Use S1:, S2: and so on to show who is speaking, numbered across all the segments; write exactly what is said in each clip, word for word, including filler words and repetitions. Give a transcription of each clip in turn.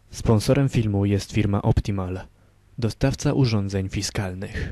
S1: Sponsorem filmu jest firma Optimal, dostawca urządzeń fiskalnych.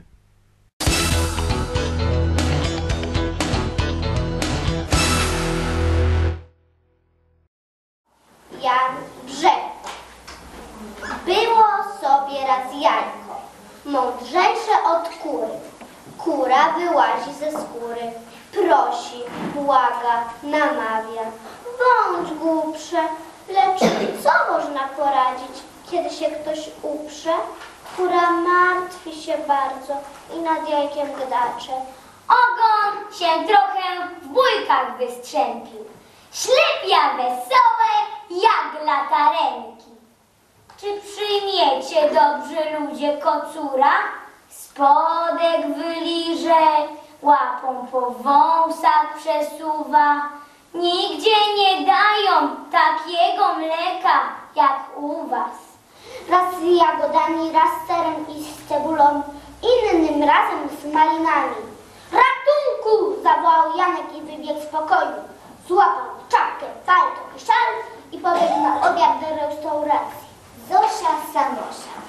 S2: Jan Brzęk. Było sobie raz jajko, mądrzejsze od kury. Kura wyłazi ze skóry, prosi, błaga, namawia. Bądź głupsze, lecz co można poradzić, kiedy się ktoś uprze? Kura martwi się bardzo i nad jajkiem gdacze.
S3: Ogon się trochę w bójkach wystrzępił. Ślepia wesołe jak latarenki. Czy przyjmiecie, dobrzy ludzie, kocura? Spodek wyliże, łapą po wąsach przesuwa. Nigdzie nie dają takiego mleka jak u was.
S2: Raz z jagodami, raz z serem i z cebulą, innym razem z malinami. Ratunku! Zawołał Janek i wybiegł z pokoju. Złapał czapkę, palto i szal i pobiegł na obiad do restauracji. Zosia Samosia.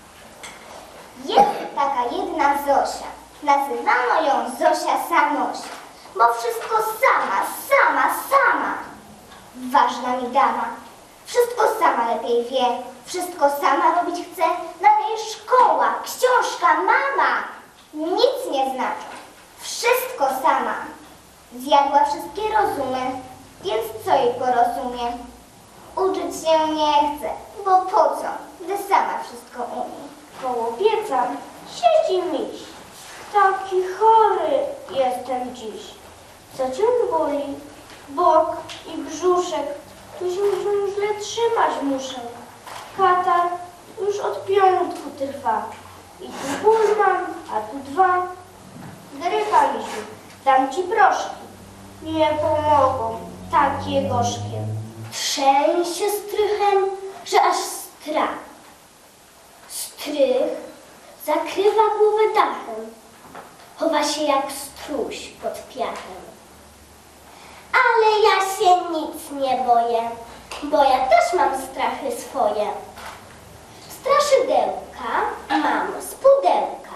S2: Jest taka jedna Zosia. Nazywano ją Zosia Samosia, bo wszystko sama, sama, sama. Ważna mi dama. Wszystko sama lepiej wie, wszystko sama robić chce. Dla niej szkoła, książka, mama nic nie znaczą. Wszystko sama. Zjadła wszystkie rozumy, więc co jej porozumie? Uczyć się nie chce, bo po co, gdy sama wszystko umie.
S4: Koło pieca siedzi miś. Taki chory jestem dziś. Co cię boli? Bok i brzuszek. Tu się źle trzymać muszę. Katar już od piątku trwa. I tu ból mam, a tu dwa. Grypa, misiu, dam ci proszki. Nie pomogą, takie gorzkie.
S2: Trzęsie się strychem, że aż strach. Strych zakrywa głowę dachem. Chowa się jak struś pod piachem. Ale ja się nic nie boję, bo ja też mam strachy swoje. Straszydełka mam z pudełka.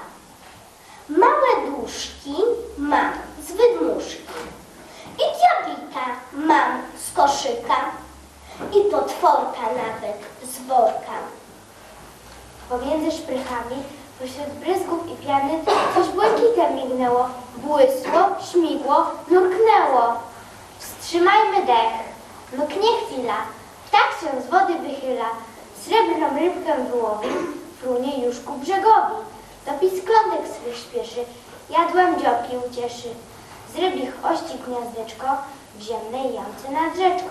S2: Małe duszki mam z wydmuszki. I diablika mam z koszyka. I potworka nawet z worka.
S4: Pomiędzy szprychami, pośród bryzgów i piany, coś błękitem mignęło, błysło, śmigło, nurknęło. Wstrzymajmy dech, mknie chwila, ptak się z wody wychyla, srebrną rybkę wyłowi, frunie już ku brzegowi. Do pisklątek swych śpieszy, jadłem dzioki ucieszy. Z rybich ości gniazdeczko w ziemnej jamce nad rzeczką.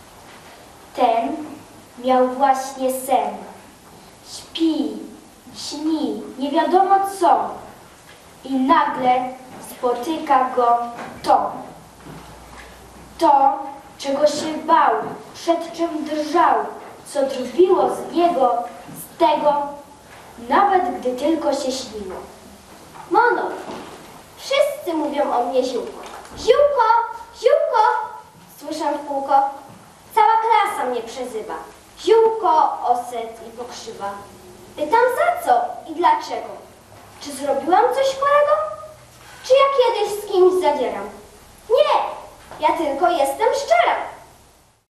S4: Ten miał właśnie sen. Śpi, śni, nie wiadomo co. I nagle spotyka go to. To, czego się bał, przed czym drżał, co drwiło z niego, z tego, nawet gdy tylko się śniło.
S2: Mono, wszyscy mówią o mnie ziółko. Ziółko, ziółko, słyszę w kółko. Cała klasa mnie przezywa. Ziółko, oset i pokrzywa. Pytam za co i dlaczego? Czy zrobiłam coś chorego? Czy ja kiedyś z kimś zadzieram? Nie, ja tylko jestem szczera.